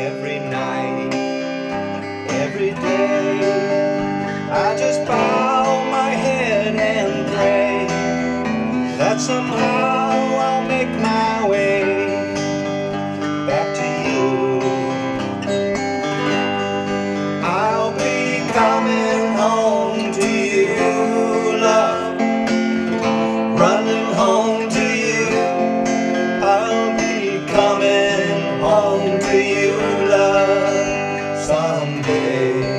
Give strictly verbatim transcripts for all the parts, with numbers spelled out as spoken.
every night, every day. I just bow my head and pray that somehow I'll make my way back to you. I'll be coming home to you, love, running home to you. I'll be coming home to you, love, someday.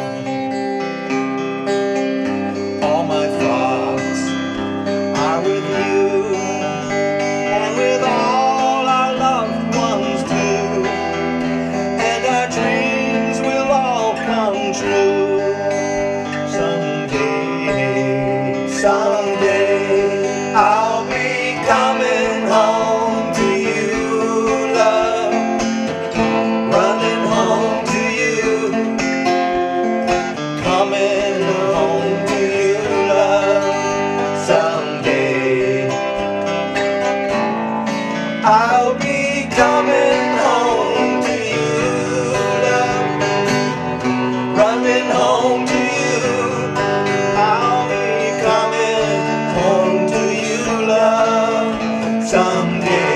All my thoughts are with you, and with all our loved ones too, and our dreams will all come true. Someday, someday, I'll be coming home to you, love, running home to you, coming home to you, love, someday. I'll be coming home to you, love, running home to you. I'll be coming home to you, love, someday.